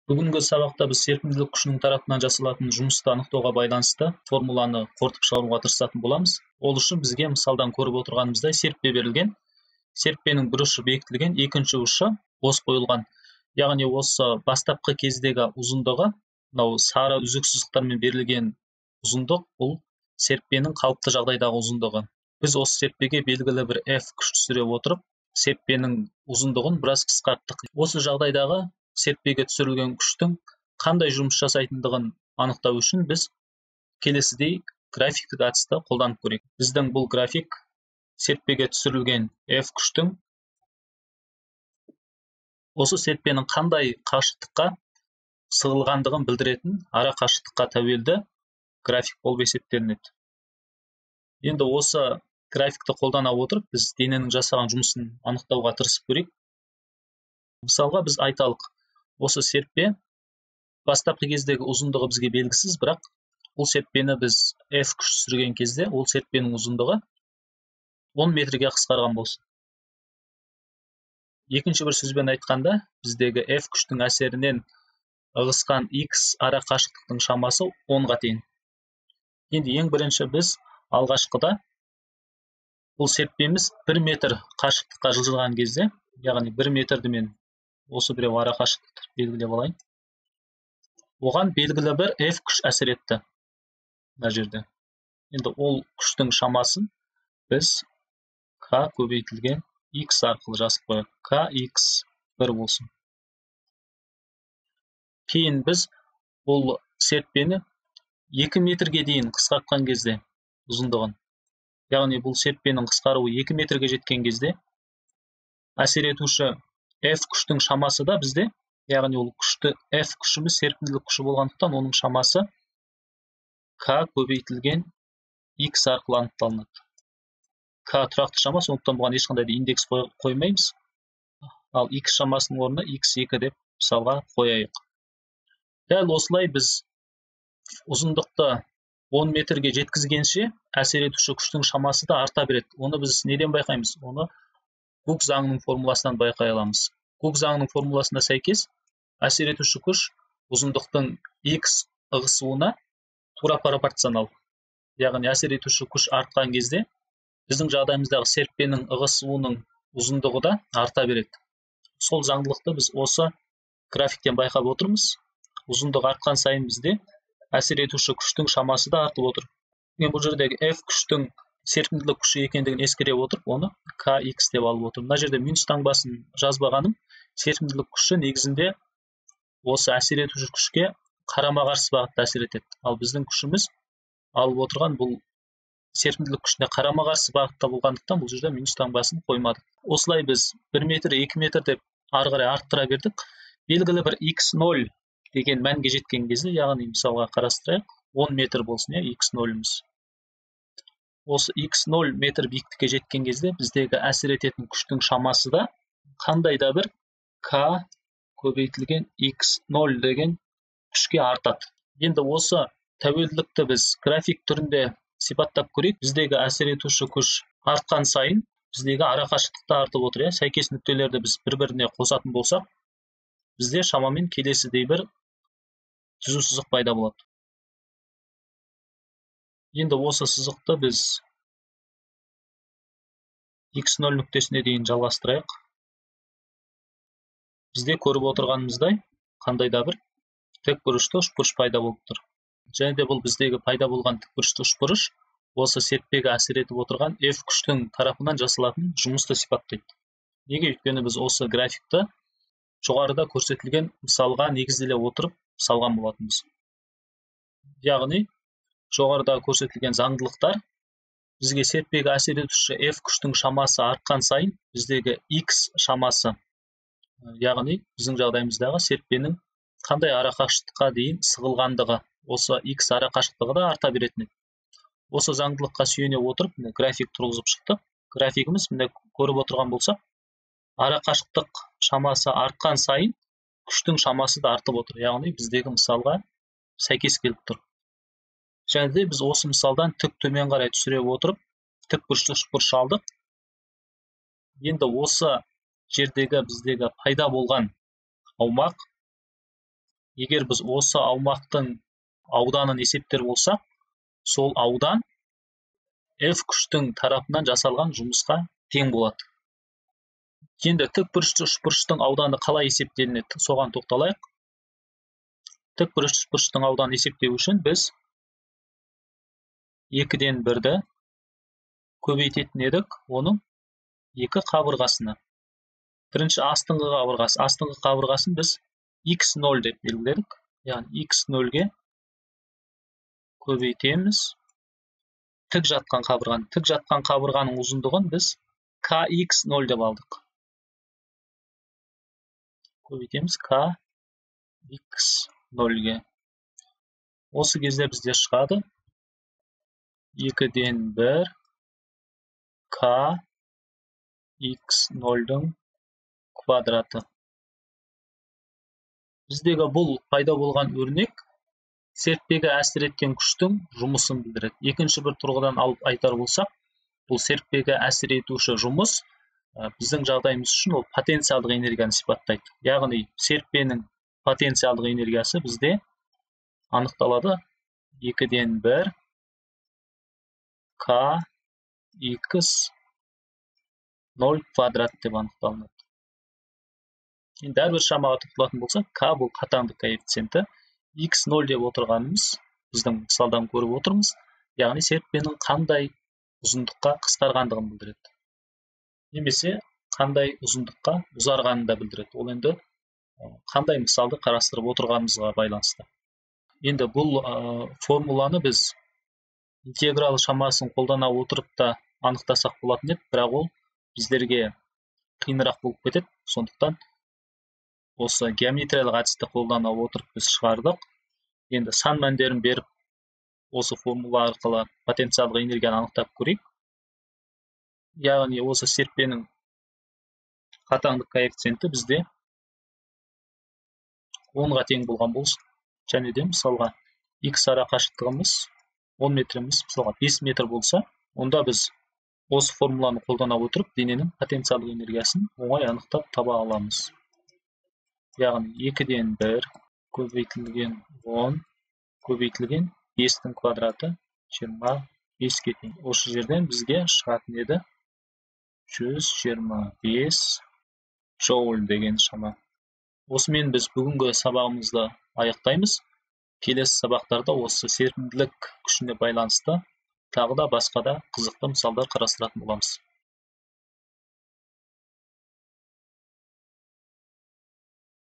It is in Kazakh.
Бүгінгі сабақта біз серпімділік күшінің тарапынан жасалатын жұмысты анықтауға байланысты формуланы қорытып шығаруға тырысатын боламыз. Ол үшін бізге мысалдан көріп отырғанымыздай серіппе берілген. Серіппенің бір ұшы бекітілген, екінші ұшы бос қойылған. Яғни осы бастапқы кездегі ұзындығы, мынау сары үзік сызықтармен берілген ұзындық, бұл серіппенің қалыпты жағдайдағы ұзындығы. Біз осы серіппеге белгілі бір F күш түсіре отырып, серіппенің ұзындығын біраз қысқарттық. Осы жағдайдағы серіппеге түсірілген күштің қандай жұмыс жасайтындығын анықтау үшін біз келесідей графиктік әдісті қолданып көрейік. Біздің бұл график серіппеге түсірілген F күштің осы серіппенің қандай қашықтыққа сығылғандығын білдіретін ара қашықтыққа тәуелді график болып есептелінеді. Енді осы графикті қолдана отырып, біз дененің жасаған жұмысын анықтауға тырысып көрейік. Мысалға біз айталық, осы серіппе бастапқы кездегі ұзындығы бізге белгісіз, бірақ бұл серіппені біз F күш түсірген кезде ол серіппенің ұзындығы 10 метрге қысқарған болсын. Екінші бір сөзбен айтқанда, біздегі F күштің әсерінен ығысқан X ара қашықтықтың шамасы 10-ға тең. Енді ең бірінші біз алғашқыда бұл серіппеміз 1 метр қашықтыққа жылжыған кезде, яғни 1 метрді мен осы біреу ара қашықтықты белгілеп алайын. Оған белгілі бір F күш әсер етті мына жерде. Енді ол күштің шамасын біз K көбейтілген X арқылы жазып қояйық. Kx 1 болсын. Кейін біз бұл серіппені 2 метрге дейін қысқартқан кезде ұзындығын, яғни бұл серіппенің қысқаруы 2 метрге жеткен кезде әсер етуші F күштің шамасы да бізде, яғни ол күшті F күшіміз серпімділік күші болғандықтан оның шамасы K көбейтілген X арқылы анықталынады. K тұрақты шама, сондықтан бұған ешқандай да индекс қоймаймыз. Ал X шамасының орнына X2 деп мысалға қояйық. Дәл осылай біз ұзындықты 10 метрге жеткізгенше әсер етуші күштің шамасы да арта береді. Оны біз неден байқаймыз? Оны Гук заңының формуласынан байқай аламыз. Гук заңының формуласына сәйкес әсер етуші күш ұзындықтың X ығысуына тура пропорционал. Яғни әсер етуші күш артқан кезде біздің жағдайымыздағы серіппенің ығысуының ұзындығы да арта береді. Сол заңдылықты біз осы графиктен байқап отырмыз. Ұзындық артқан сайын бізде әсер етуші күштің шамасы да артып отыр. Бұл жердегі F күштің серпімділік күші екендігін ескере отырып, оны Kx деп алып отыр. Мына жерде минус таңбасын жазбағаным, серпімділік күші негізінде осы әсер етуші күшке қарама-қарсы бағытта әсер етеді. Ал біздің күшіміз алып отырған бұл серпімділік күшіне қарама-қарсы бағытта болғандықтан бұл жерде минус таңбасын қоймадық. Осылай біз 1 метр, 2 метр деп ары қарай арттыра бердік. Белгілі бір x0 деген мәнге жеткен кезде, яғни мысалға қарастырайық, 10 метр болсын, x0-іміз. Осы x0 метр биіктікке жеткен кезде біздегі әсер ететін күштің шамасы да қандай да бір K көбейтілген x0 деген күшке артады. Енді осы тәуелділікті біз график түрінде сипаттап көрейік. Біздегі әсер етуші күш артқан сайын біздегі ара қашықтықта артып отыр. Сәйкес нүктелерді біз бір-біріне қосатын болсақ, бізде шамамен келесідей бір түзу сызық пайда болады. Енді осы сызықты біз x0 нүктесіне дейін жалғастырайық. Бізде көріп отырғанымыздай қандай да бір тікбұрышты үшбұрыш пайда болып тұр. Және де бұл біздегі пайда болған тікбұрышты үшбұрыш осы серіппеге әсер етіп отырған F күштің тарапынан жасалатын жұмысты сипаттайды. Неге? Өйткені біз осы графикті жоғарыда көрсетілген мысалға негізделе отырып салған болатынбыз. Яғни жоғарыда көрсетілген заңдылықтар бізге серіппеге әсер етуші F күштің шамасы артқан сайын біздегі X шамасы, яғни біздің жағдайымыздағы серіппенің қандай ара қашықтыққа дейін сығылғандығы, осы X ара қашықтығы да арта беретін еді. Осы заңдылыққа сүйене отырып, график тұрғызып шықтық. Графигіміз міне көріп отырған болсақ, ара қашықтық шамасы артқан сайын күштің шамасы да артып отыр. Яғни біздегі мысалға сәйкес келіп тұр. Және де біз осы мысалдан тік төмен қарай түсіре отырып, тікбұрышты үшбұрыш алдық. Енді осы жердегі біздегі пайда болған аумақ егер біз осы аумақтың ауданын есептер болсақ, сол аудан F күштің тарапынан жасалған жұмысқа тең болады. Енді тікбұрышты үшбұрыштың ауданы қалай есептелінеді, соған тоқталайық. Тікбұрыштың ауданын есептеу үшін біз 2-ден 1-ді көбейтетін едік, оның 2 қабырғасына. Бірінші астыңғы қабырғасын біз x0 деп белгіледік. Яғни x0-ге көбейтеміз. Тік жатқан қабырғаның ұзындығын біз kx0 деп алдық. Көбейтеміз kx0-ге. Осы кезде бізде шығады 2-ден 1 kx0-дің квадраты. Біздегі бұл пайда болған өрнек серіппеге әсер еткен күштің жұмысын білдіреді. Екінші бір тұрғыдан алып айтар болсақ, бұл серіппеге әсер етуші жұмыс біздің жағдайымыз үшін ол потенциалдық энергияны сипаттайды. Яғни серіппенің потенциалдық энергиясы бізде анықталады 2-ден 1 kx0 квадрат деп анықталынады. Енді әрбір шамаға тоқталатын болсақ, k бұл қатаңдық коэффициенті, x0 деп отырғанымыз біздің мысалдан көріп отырмыз. Яғни серіппенің қандай ұзындыққа қысқарғандығын білдіреді. Немесе қандай ұзындыққа ұзарғанын да білдіреді. Ол енді қандай мысалды қарастырып отырғанымызға байланысты. Енді бұл формуланы біз интеграл шамасын қолдана отырып та анықтасақ болатын еді, бірақ ол біздерге қиынырақ болып кетеді. Сондықтан осы геометриялық әдісті қолдана отырып біз шығардық. Енді сан мәндерін беріп, осы формула арқылы потенциалдық энергияны анықтап көрейік. Яғни осы серіппенің қатаңдық коэффициенті бізде 10-ға тең болған болсын. Және де мысалға x ара қашықтығымыз 10 метр емес, мысалға 5 метр болса, онда біз осы формуланы қолдана отырып дененің потенциалдық энергиясын оңай анықтап таба аламыз. Яғни 2-ден 1 көбейтілген 10 көбейтілген 5-тің квадраты 25-ге тең. Осы жерден бізге шығатын еді 125 джоуль деген шама. Осымен біз бүгінгі сабағымызды аяқтаймыз. Келесі сабақтарда осы серпімділік күшіне байланысты тағы да басқа да қызықты мысалдар қарастыратын боламыз.